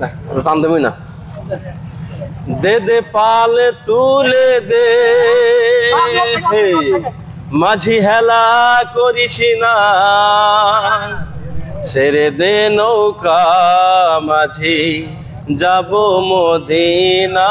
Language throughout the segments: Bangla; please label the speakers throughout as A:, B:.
A: টান দেবই না। দে দে পাল তুলে দে মাঝি হেলা করিস না, ছেড়ে দে নৌকা মাঝি যাব মদিনা।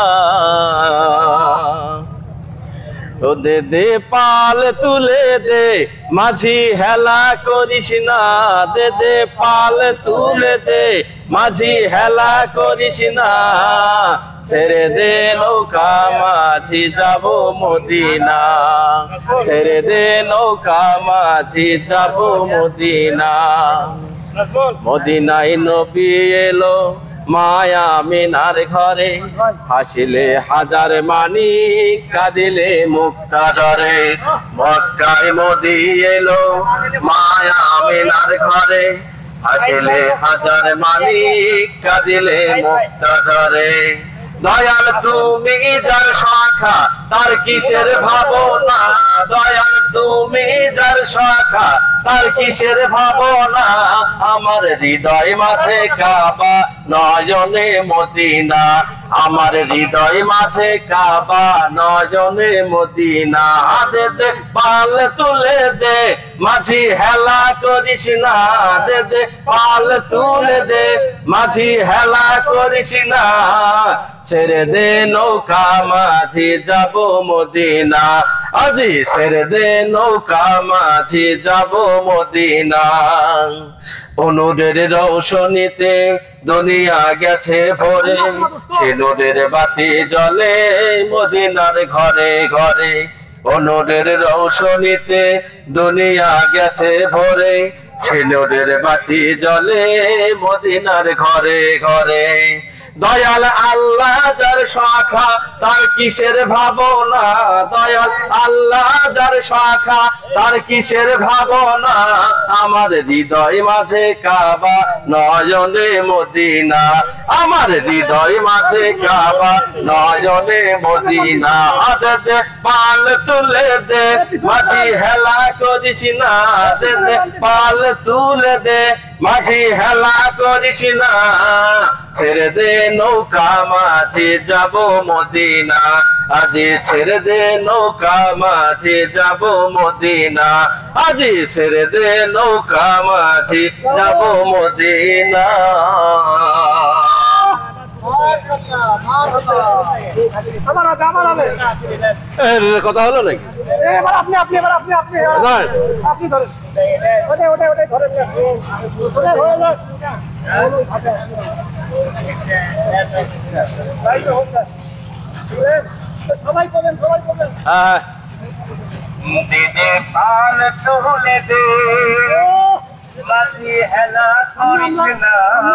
A: ও দে দে পাল তুলে দে মাঝি হেলা করিস না, দে দে পাল তুলে দে মাঝি হেলা করিস না, ছেড়ে দে নৌকা মাঝি যাব মদিনা, ছেড়ে দে নৌকা মাঝি যাব মদিনা। মদিনায় নবী এলো মায়া মিনার ঘরে, হাসিলে হাজার মানিক কাঁদিলে মুক্তা ঝরে। মক্কায় মোদি এলো মায়া মিনার ঘরে, হাসিলে হাজার মানিক কাঁদিলে মুক্তা ঝরে। দয়াল তুমি যার শাখা তার কিসের ভাবনা, দয়াল তুমি যার শাখা তার কিসের ভাবনা, আমার হৃদয় মাঝে কাবা নয়নে মদিনা, আমার হৃদয় মাঝে কাবা নয়নে মদিনা। দে দে পাল তুলে দে মাঝি হেলা করিস না, দে দে পাল তুলে দে মাঝি হেলা করিস না, ছেড়ে দে নৌকা মাঝি যাব মদিনা, আজি ছেড়ে দে নৌকা মাঝি যাব মদিনা। অনুরের রৌশনীতে দুনিয়া গেছে ভরে, সে নূরের বাতি জ্বলে মদিনার ঘরে ঘরে। অনুরের রৌশনীতে দুনিয়া গেছে ভরে, সে নূরের বাতি জ্বলে মদিনার ঘরে ঘরে। দয়াল আল্লাহ যার শাখা তার কিসের ভাবনা, দয়াল আল্লাহ যার শাখা তার কিসের ভাবনা, আমার হৃদয় মাঝে কাবা নয়নে মদিনা, আমার হৃদয় মাঝে কাবা নয়নে মদিনা। দে দে পাল তুলে দে মাঝি হেলা করিস না, দে দে পাল তুলে দে মাঝি হেলা করিস না, ছেড়ে দে নৌকা মাঝি যাব মদিনা, আজি ছেড়ে দে নৌকা মাঝি যাব মদিনা, আজি ছেড়ে দে নৌকা মাঝি যাব মদিনা। কথা হলো নাকি?
B: দিদি পাল তুলে দে মাঝি হেলা করিস না,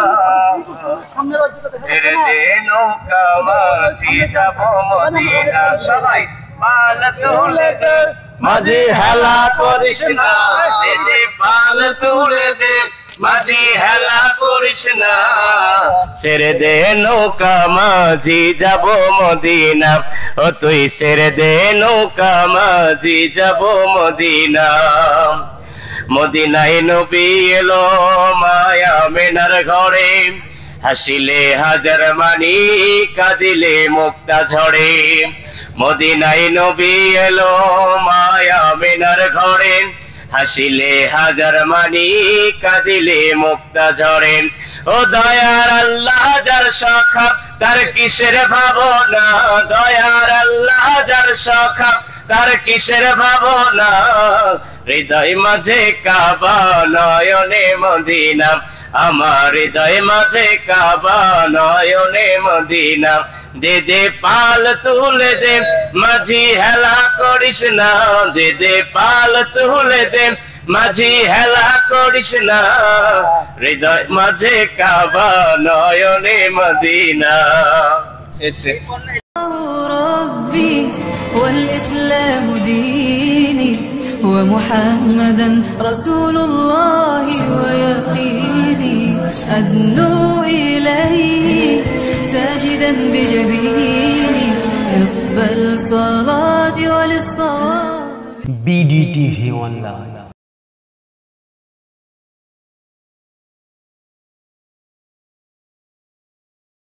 B: ছেড়ে দে নৌকা মাঝি যাব মদিনা। সবাই পাল তুলে দে
A: মাঝি হেলা করিস না,
B: দিদি পাল তুলে দে মাঝি হেলা করিস না,
A: ছেড়ে দে নৌকা মাঝি যাব মদিনা, ও তুই ছেড়ে দে নৌকা মাঝি যাব মদিনা। মদিনায় নবী এলো মায়া মিনার ঘরে, হাসিলে হাজার মানিক কাঁদিলে মুক্তা ঝরে। মদিনায় নবী এলো মায়া মিনার ঘরে, হাসিলে হাজার মানিক কাঁদিলে মুক্তা ঝরে। ও দয়ার আল্লাহ যার শাখা তার কিসের ভাবনা, দয়ার আল্লাহ যার শাখা তার কিসের ভাবনা, হৃদয় মাঝে কাবা নয়নে মদিনা, আমার হৃদয় মাঝে কাবা নয়নে মদিনা। দে দে পাল তুলে দে মাঝি হেলা করিস না, দে দে পাল তুলে দে মাঝি হেলা করিস না, হৃদয় মাঝে কাবা নয়নে মদিনা। শেষে
C: ربي والإسلام ديني ومحمدا رسول الله ويقيني، أدنو إليه ساجدا بجبيني، اقبل صلاتي وللصواب.
D: BDTV Online.